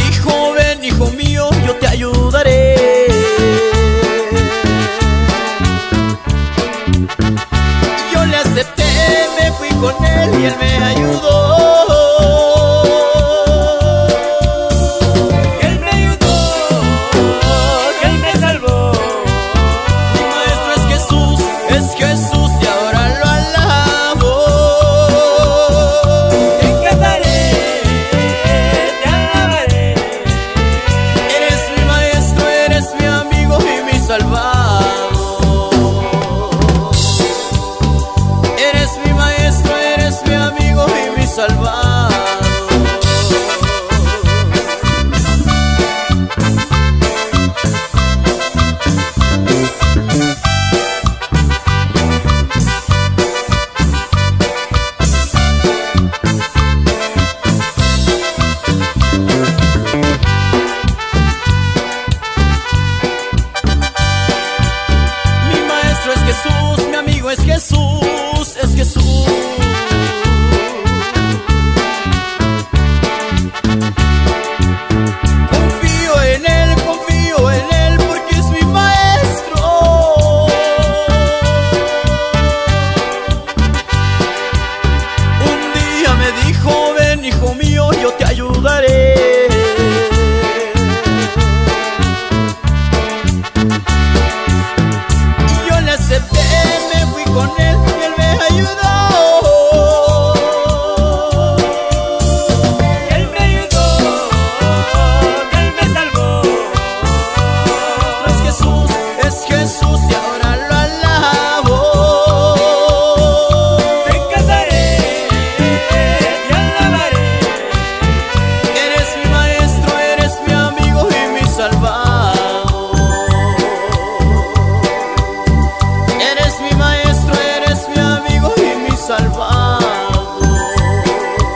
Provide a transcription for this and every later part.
dijo: ven, hijo mío, yo te ayudaré. Yo le acepté, me fui con él y él me ayudó. Salvado. Mi maestro es Jesús, mi amigo es Jesús, es Jesús. Hijo mío, yo te ayudaré. Y yo le acepté, me fui con él y él me ayudó. Él me ayudó, él me salvó. Es Jesús y ahora lo alabo. Salvado.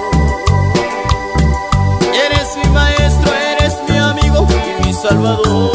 Eres mi maestro, eres mi amigo y mi salvador.